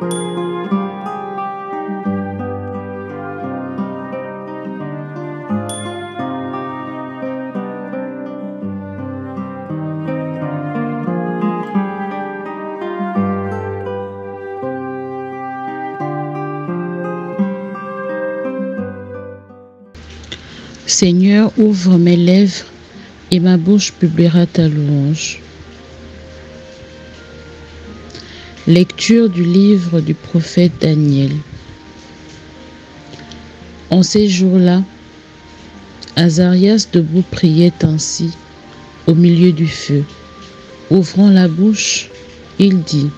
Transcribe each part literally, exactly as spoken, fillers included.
Seigneur, ouvre mes lèvres et ma bouche publiera ta louange. Lecture du livre du prophète Daniel. En ces jours-là, Azarias debout priait ainsi au milieu du feu. Ouvrant la bouche, il dit: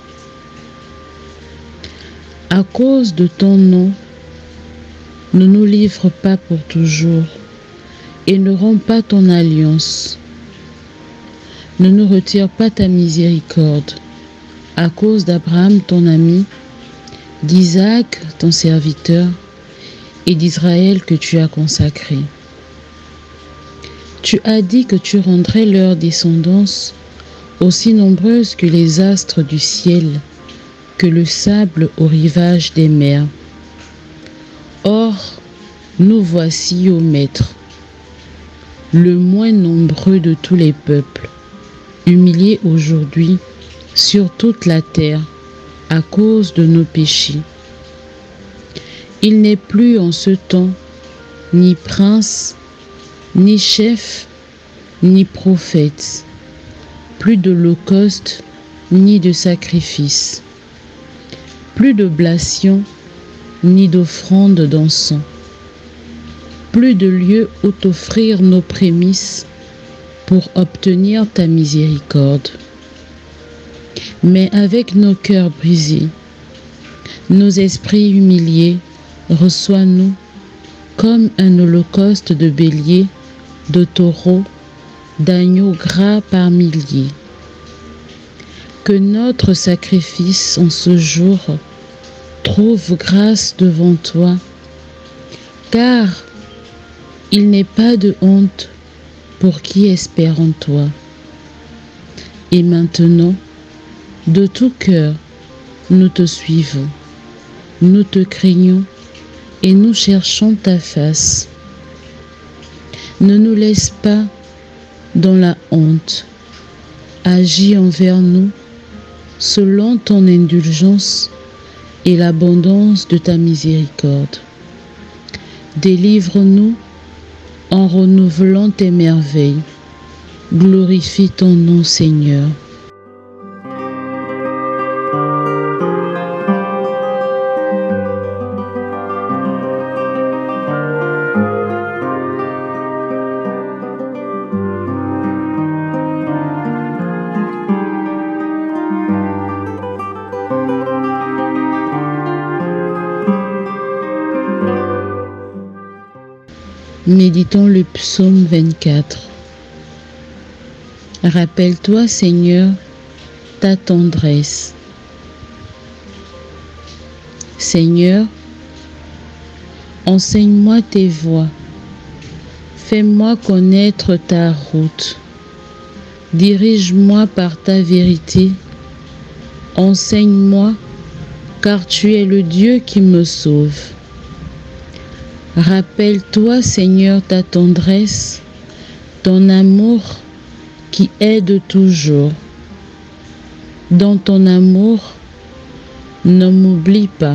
à cause de ton nom, ne nous livre pas pour toujours et ne romps pas ton alliance. Ne nous retire pas ta miséricorde à cause d'Abraham ton ami, d'Isaac ton serviteur et d'Israël que tu as consacré. Tu as dit que tu rendrais leur descendance aussi nombreuse que les astres du ciel, que le sable au rivage des mers. Or, nous voici, ô Maître, le moins nombreux de tous les peuples, humiliés aujourd'hui sur toute la terre à cause de nos péchés. Il n'est plus en ce temps ni prince, ni chef, ni prophète, plus d'holocauste, ni de sacrifice, plus d'oblation, ni d'offrande d'encens, plus de lieu où t'offrir nos prémices pour obtenir ta miséricorde. Mais avec nos cœurs brisés, nos esprits humiliés, reçois-nous comme un holocauste de béliers, de taureaux, d'agneaux gras par milliers. Que notre sacrifice en ce jour trouve grâce devant toi, car il n'est pas de honte pour qui espère en toi. Et maintenant, de tout cœur, nous te suivons, nous te craignons et nous cherchons ta face. Ne nous laisse pas dans la honte. Agis envers nous selon ton indulgence et l'abondance de ta miséricorde. Délivre-nous en renouvelant tes merveilles. Glorifie ton nom, Seigneur. Méditons le psaume vingt-quatre. Rappelle-toi, Seigneur, ta tendresse. Seigneur, enseigne-moi tes voies. Fais-moi connaître ta route. Dirige-moi par ta vérité. Enseigne-moi, car tu es le Dieu qui me sauve. Rappelle-toi, Seigneur, ta tendresse, ton amour qui aide toujours. Dans ton amour, ne m'oublie pas.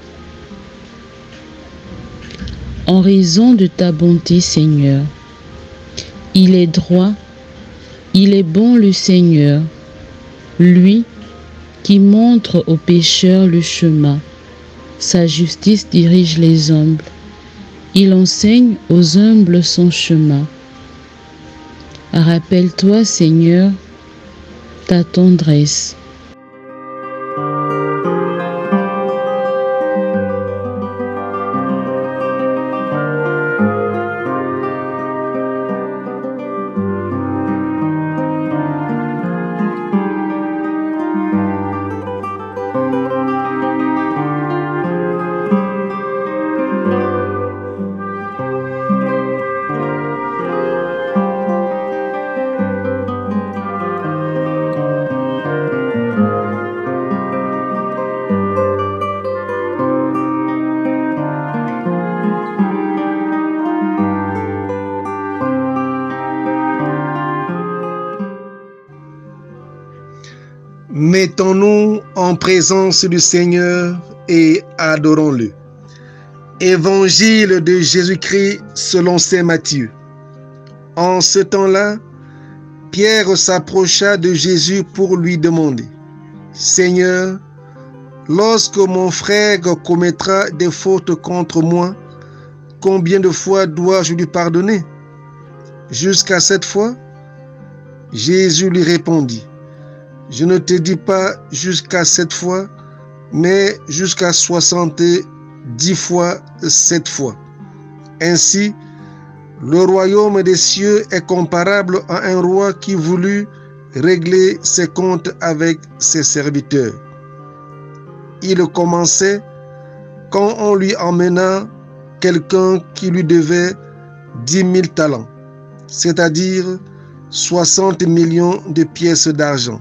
En raison de ta bonté, Seigneur, il est droit, il est bon le Seigneur, lui qui montre aux pécheurs le chemin. Sa justice dirige les humbles. Il enseigne aux humbles son chemin. Rappelle-toi, Seigneur, ta tendresse. Mettons-nous en présence du Seigneur et adorons-le. Évangile de Jésus-Christ selon saint Matthieu. En ce temps-là, Pierre s'approcha de Jésus pour lui demander: Seigneur, lorsque mon frère commettra des fautes contre moi, combien de fois dois-je lui pardonner? Jusqu'à sept fois? Jésus lui répondit: Je ne te dis pas jusqu'à sept fois, mais jusqu'à soixante-dix fois sept fois. Ainsi, le royaume des cieux est comparable à un roi qui voulut régler ses comptes avec ses serviteurs. Il commençait quand on lui emmena quelqu'un qui lui devait dix mille talents, c'est-à-dire soixante millions de pièces d'argent.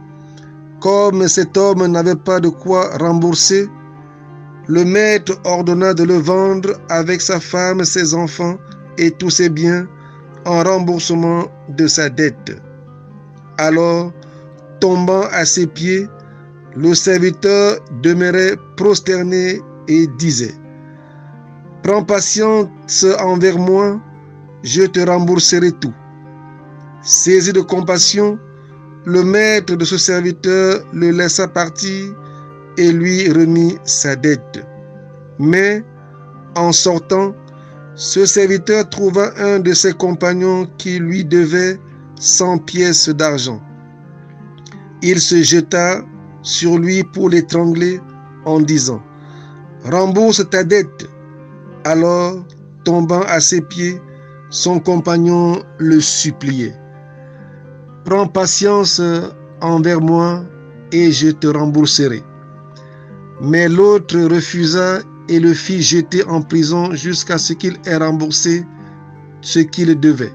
Comme cet homme n'avait pas de quoi rembourser, le maître ordonna de le vendre avec sa femme, ses enfants et tous ses biens en remboursement de sa dette. Alors, tombant à ses pieds, le serviteur demeurait prosterné et disait: Prends patience envers moi, je te rembourserai tout. Saisi de compassion, le maître de ce serviteur le laissa partir et lui remit sa dette. Mais, en sortant, ce serviteur trouva un de ses compagnons qui lui devait cent pièces d'argent. Il se jeta sur lui pour l'étrangler en disant: Rembourse ta dette. Alors, tombant à ses pieds, son compagnon le suppliait: Prends patience envers moi et je te rembourserai. Mais l'autre refusa et le fit jeter en prison jusqu'à ce qu'il ait remboursé ce qu'il devait.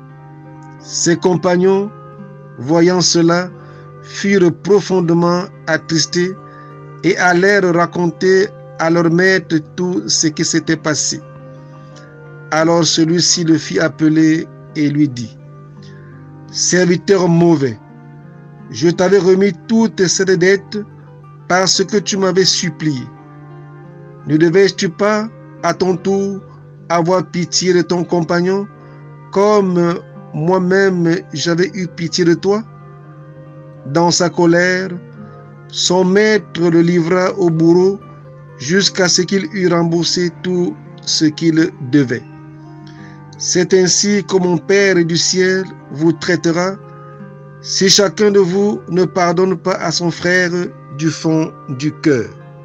Ses compagnons, voyant cela, furent profondément attristés et allèrent raconter à leur maître tout ce qui s'était passé. Alors celui-ci le fit appeler et lui dit: Serviteur mauvais, je t'avais remis toute cette dette parce que tu m'avais supplié. Ne devais-tu pas, à ton tour, avoir pitié de ton compagnon, comme moi-même j'avais eu pitié de toi? Dans sa colère, son maître le livra au bourreau jusqu'à ce qu'il eût remboursé tout ce qu'il devait. C'est ainsi que mon Père du ciel vous traitera si chacun de vous ne pardonne pas à son frère du fond du cœur.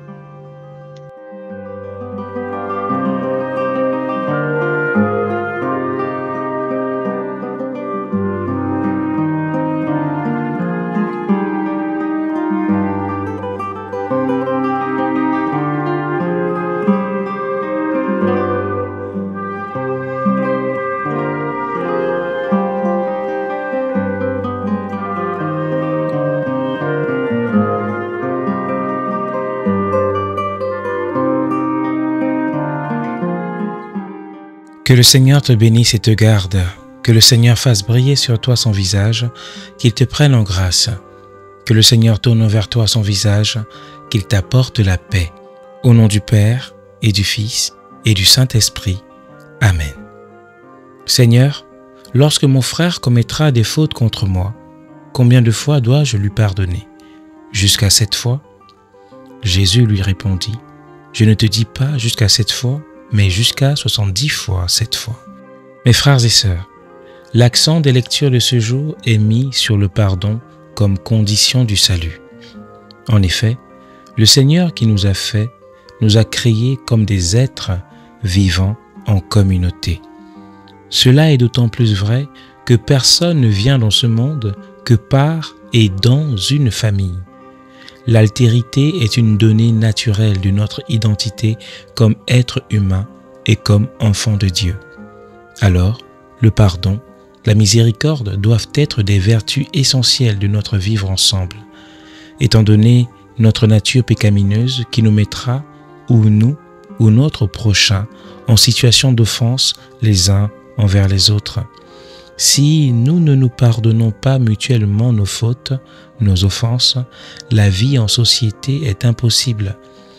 Que le Seigneur te bénisse et te garde, que le Seigneur fasse briller sur toi son visage, qu'il te prenne en grâce, que le Seigneur tourne vers toi son visage, qu'il t'apporte la paix. Au nom du Père et du Fils et du Saint-Esprit. Amen. Seigneur, lorsque mon frère commettra des fautes contre moi, combien de fois dois-je lui pardonner? Jusqu'à sept fois? Jésus lui répondit: Je ne te dis pas jusqu'à sept fois, mais jusqu'à soixante-dix fois sept fois. Mes frères et sœurs, l'accent des lectures de ce jour est mis sur le pardon comme condition du salut. En effet, le Seigneur qui nous a fait, nous a créés comme des êtres vivant en communauté. Cela est d'autant plus vrai que personne ne vient dans ce monde que par et dans une famille. L'altérité est une donnée naturelle de notre identité comme être humain et comme enfant de Dieu. Alors, le pardon, la miséricorde doivent être des vertus essentielles de notre vivre ensemble, étant donné notre nature pécamineuse qui nous mettra, ou nous, ou notre prochain, en situation d'offense les uns envers les autres. Si nous ne nous pardonnons pas mutuellement nos fautes, nos offenses, la vie en société est impossible.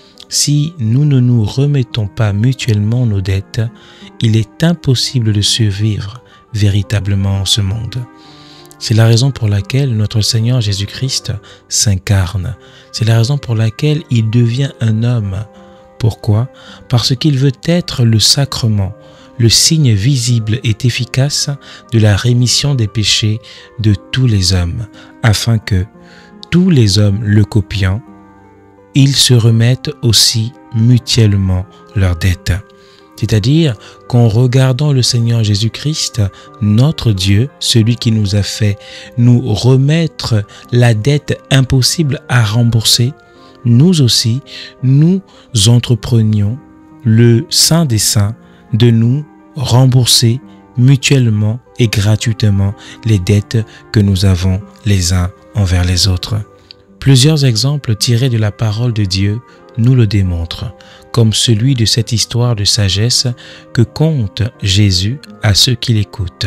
Si nous ne nous remettons pas mutuellement nos dettes, il est impossible de survivre véritablement en ce monde. C'est la raison pour laquelle notre Seigneur Jésus-Christ s'incarne. C'est la raison pour laquelle il devient un homme. Pourquoi? Parce qu'il veut être le sacrement, le signe visible et efficace de la rémission des péchés de tous les hommes, afin que tous les hommes le copiant, ils se remettent aussi mutuellement leurs dettes. C'est-à-dire qu'en regardant le Seigneur Jésus-Christ, notre Dieu, celui qui nous a fait nous remettre la dette impossible à rembourser, nous aussi, nous entreprenions le Saint des Saints de nous rembourser mutuellement et gratuitement les dettes que nous avons les uns envers les autres. Plusieurs exemples tirés de la parole de Dieu nous le démontrent, comme celui de cette histoire de sagesse que conte Jésus à ceux qui l'écoutent.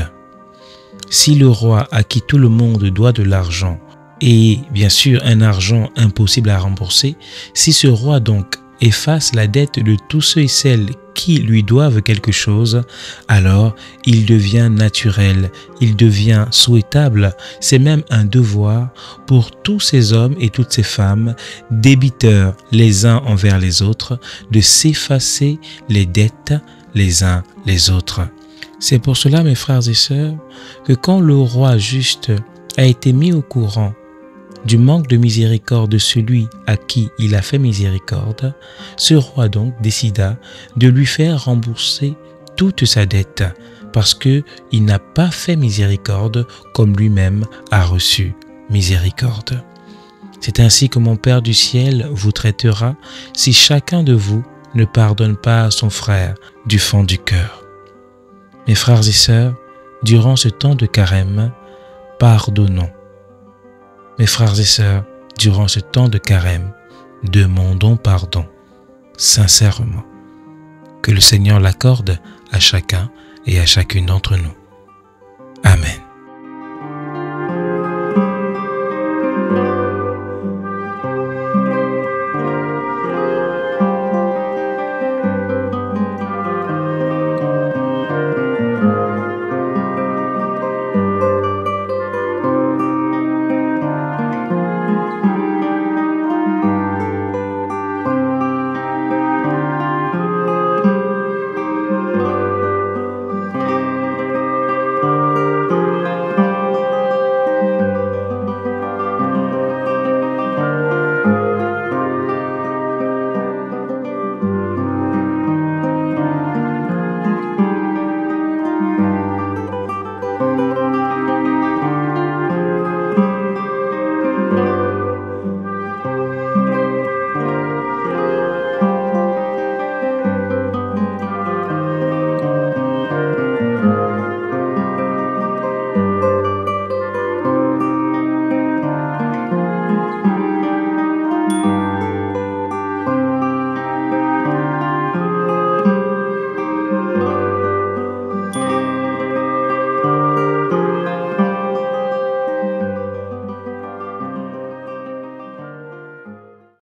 Si le roi à qui tout le monde doit de l'argent, et bien sûr un argent impossible à rembourser, si ce roi donc efface la dette de tous ceux et celles qui lui doivent quelque chose, alors il devient naturel, il devient souhaitable, c'est même un devoir pour tous ces hommes et toutes ces femmes, débiteurs les uns envers les autres, de s'effacer les dettes les uns les autres. C'est pour cela, mes frères et sœurs, que quand le roi juste a été mis au courant du manque de miséricorde de celui à qui il a fait miséricorde, ce roi donc décida de lui faire rembourser toute sa dette parce qu'il n'a pas fait miséricorde comme lui-même a reçu miséricorde. C'est ainsi que mon Père du ciel vous traitera si chacun de vous ne pardonne pas à son frère du fond du cœur. Mes frères et sœurs, durant ce temps de carême, pardonnons. Mes frères et sœurs, durant ce temps de carême, demandons pardon, sincèrement. Que le Seigneur l'accorde à chacun et à chacune d'entre nous. Amen.